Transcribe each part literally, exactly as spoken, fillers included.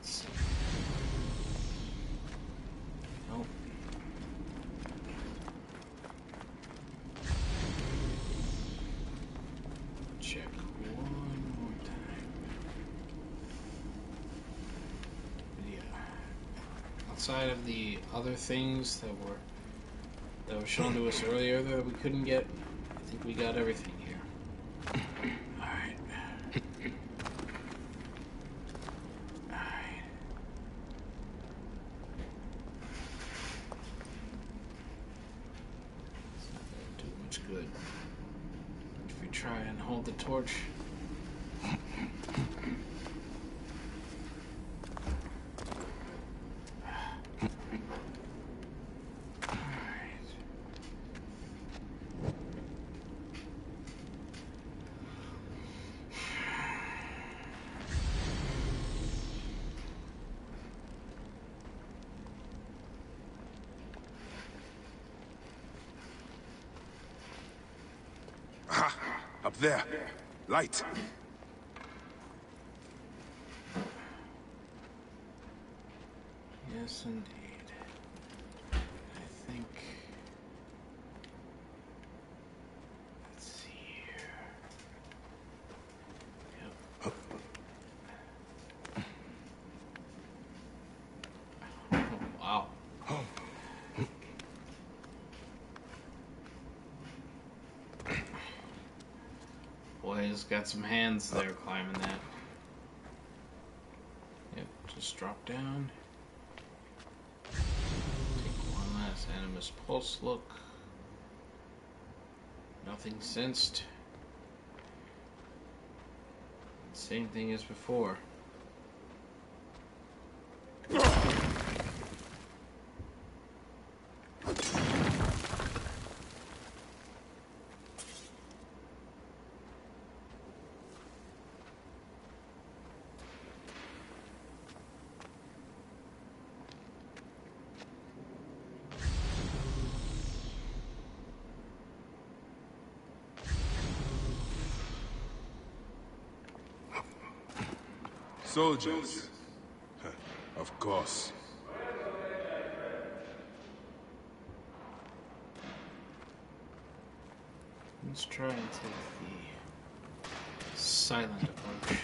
Let's see. Nope. Check one more time. But yeah. Outside of the other things that were that were shown to us earlier that we couldn't get, I think we got everything here. Alright. Alright. It's not gonna do much good. If we try and hold the torch. Up there. Light. Yes, indeed. I think... Let's see here. Yep. Oh, wow. Boy, he's got some hands there climbing that. Yep, just drop down. Take one last Animus Pulse look. Nothing sensed. Same thing as before. Soldiers. Of course. Let's try and take the silent approach.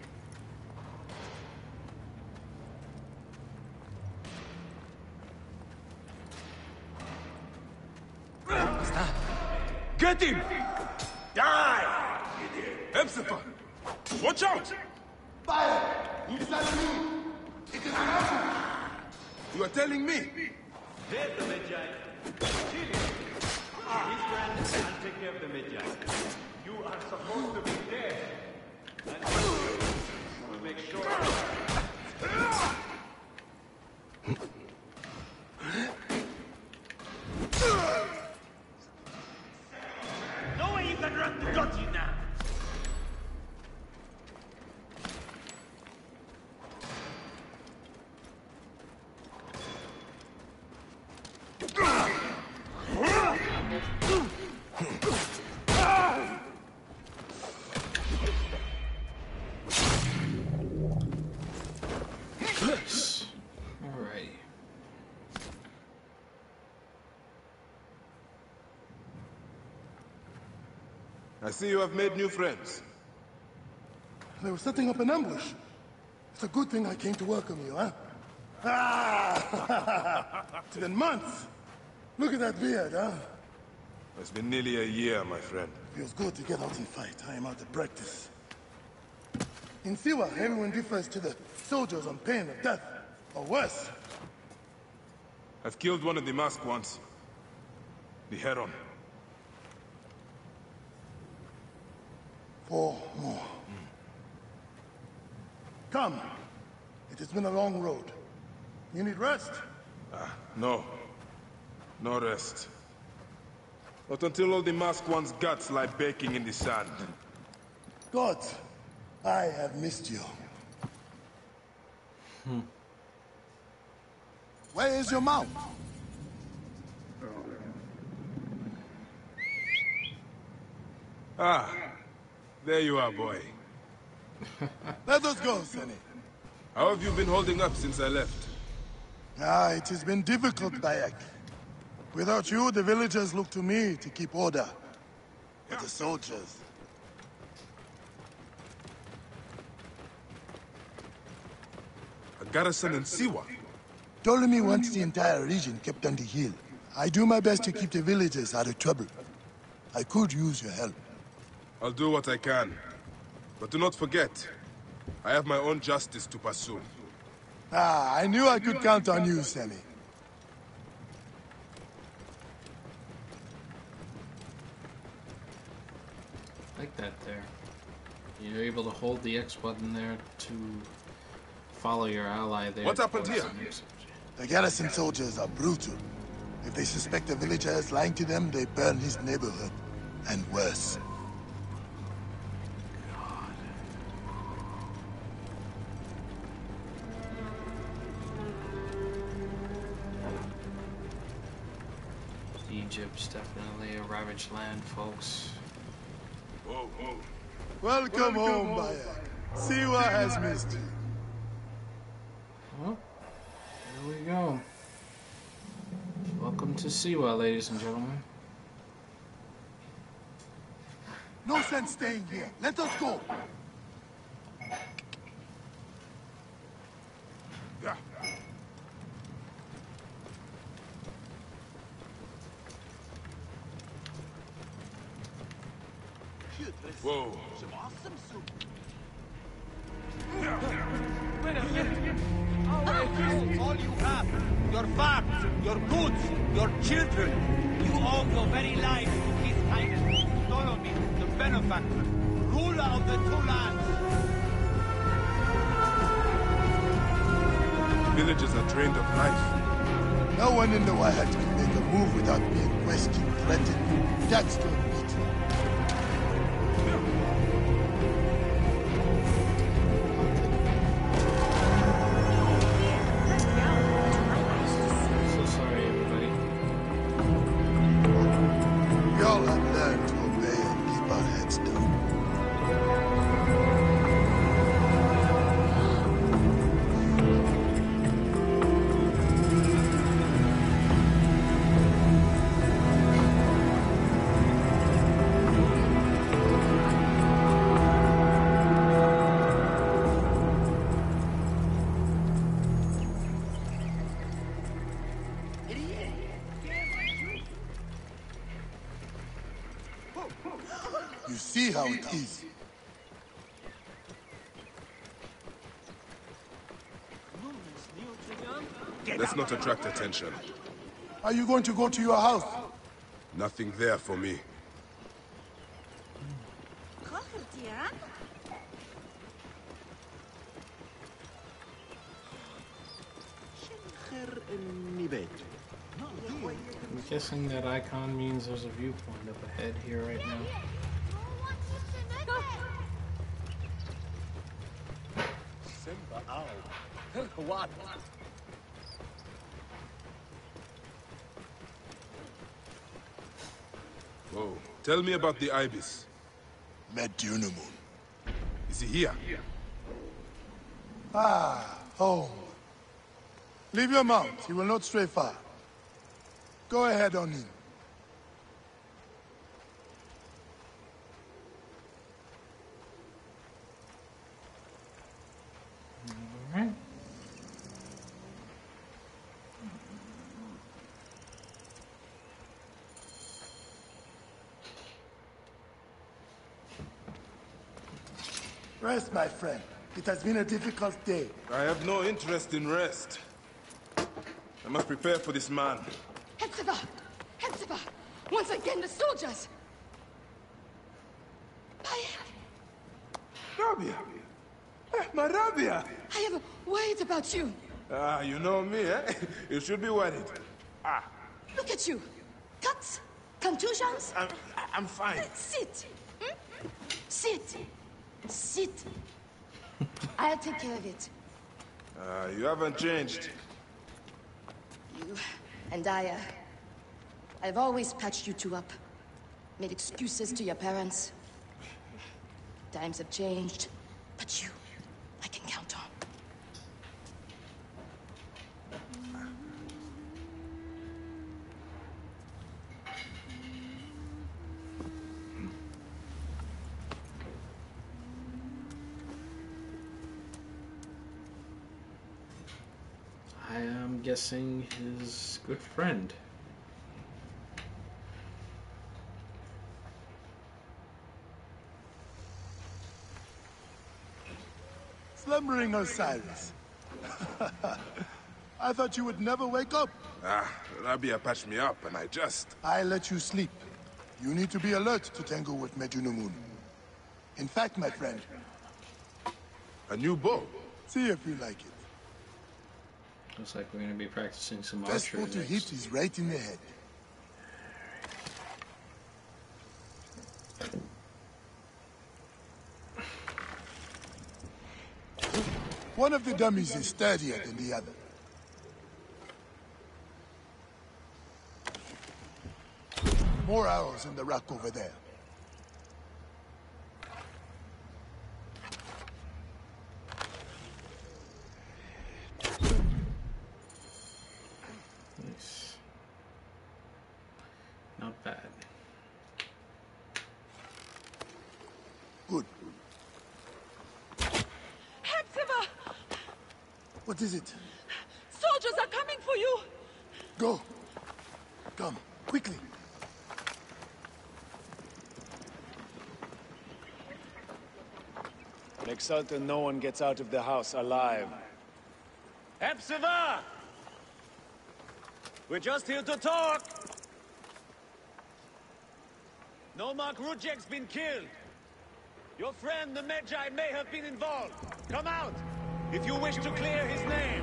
Get him! Die! Hepzibah! Watch out! Fire! It's not me! It is nothing! You are telling me? There's the Medjay. Kill him. He's grand and take care of the Medjay. You are supposed to be dead. And we'll make sure. No way you can run to dodgy now! Alrighty. I see you have made new friends. They were setting up an ambush. It's a good thing I came to welcome you, huh? Ah! It's been months. Look at that beard, huh? It's been nearly a year, my friend. Feels good to get out and fight. I am out of practice. In Siwa, everyone defers to the soldiers on pain of death, or worse. I've killed one of the masked ones. The Heron. Four more. Come. It has been a long road. You need rest? Ah, no. No rest. Not until all the masked one's guts lie baking in the sand. God, I have missed you. Hmm. Where is your mount? Ah, there you are, boy. Let us go, Sonny. How have you been holding up since I left? Ah, it has been difficult, Bayek. Without you, the villagers look to me to keep order. But the soldiers... A garrison in Siwa? Ptolemy wants the entire region kept on the hill. I do my best to keep the villagers out of trouble. I could use your help. I'll do what I can. But do not forget, I have my own justice to pursue. Ah, I knew I could count on you, Sammy. Like that there. You're able to hold the X button there to follow your ally there. What happened here? The garrison soldiers are brutal. If they suspect a villager is lying to them, they burn his neighborhood. And worse. Egypt's definitely a ravaged land, folks. Whoa, whoa. Welcome, Welcome home, Bayek. Siwa has missed you. Well, here we go. Welcome to Siwa, ladies and gentlemen. No sense staying here. Let us go. Yeah. Whoa. All you have, your farms, your goods, your children. You owe your very life to His Highness, Ptolemy, the benefactor, ruler of the two lands. Villagers are trained of knife. No one in the Wahat can make a move without being questioned, threatened, taxed, or beaten. So sorry, everybody. We all have learned to obey and keep our heads down. You see how it is. Let's not attract attention. Are you going to go to your house? Nothing there for me. I'm guessing that icon means there's a viewpoint up ahead here right now. What? Whoa. Tell me about the Ibis. Met Dunamun. Is he here? Ah, home. Leave your mount. He will not stray far. Go ahead on in. Alright. Rest, my friend. It has been a difficult day. I have no interest in rest. I must prepare for this man. Hetzeva! Hetzeva! Once again, the soldiers! Bayek! Rabia! Eh, my Rabia! I am worried about you. Ah, you know me, eh? You should be worried. Ah, Look at you. Cuts? Contusions? I'm, I'm fine. Sit. Hmm? Sit. Sit. I'll take care of it. Ah, you haven't changed. You and I, uh, I've always patched you two up. Made excuses to your parents. Times have changed, but you, I can count on. guessing his good friend. Slumbering Osiris. I thought you would never wake up. Ah, Rabia patched me up and I just... I let you sleep. You need to be alert to tangle with Medunamun. In fact, my friend, A new bow? see if you like it. Looks like we're going to be practicing some Best archery spot to next. hit is right in the head. One of the dummies is sturdier than the other. More arrows in the rack over there. Nice. Not bad. Good. Hepzibah! What is it? Soldiers are coming for you! Go. Come, quickly. Make certain no one gets out of the house alive. Hepzibah! We're just here to talk! Nomarch Rudjek's been killed. Your friend, the Medjay, may have been involved. Come out, if you wish to clear his name.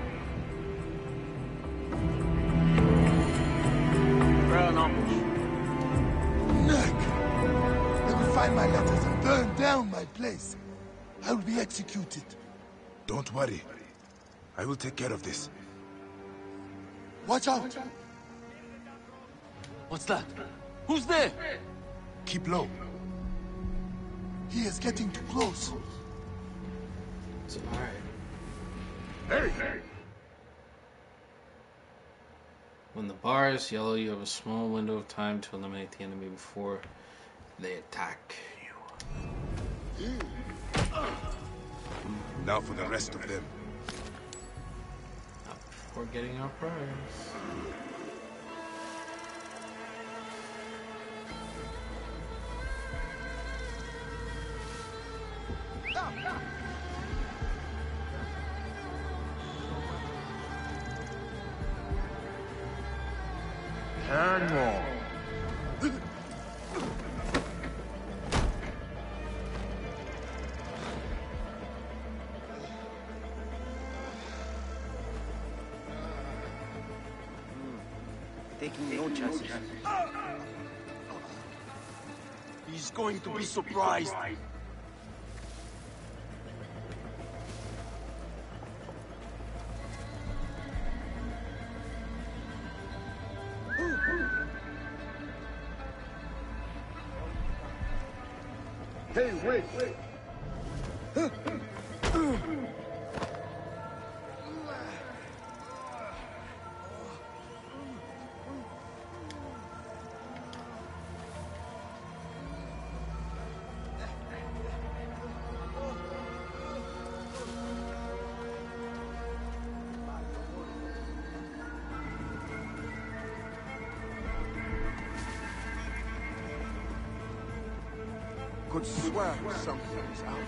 Neck! They will find my letters and burn down my place. I will be executed. Don't worry. I will take care of this. Watch out! What's that? Who's there? Keep low. He is getting too close. It's alright. When the bar is yellow, you have a small window of time to eliminate the enemy before they attack you. Now for the rest of them. Not before getting our prize. Hang on. Taking no chances. He's going to be surprised. Hey, wait, wait. Could swear something's out.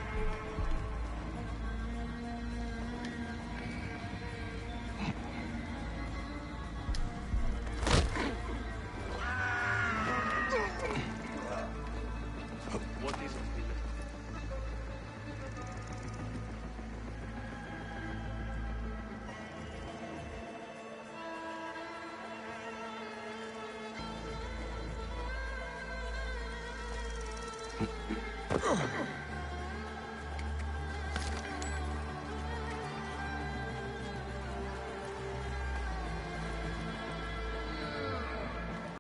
What is it? Ugh.